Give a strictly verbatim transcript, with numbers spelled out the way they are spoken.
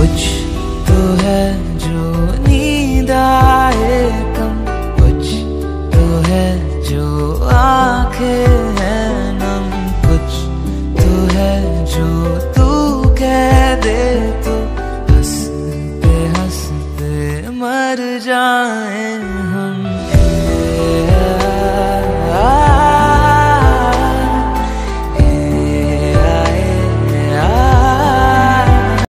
कुछ तो है जो नींद आए कम, कुछ तो है जो आंखें हैं नम, कुछ तो है जो तू कह दे तो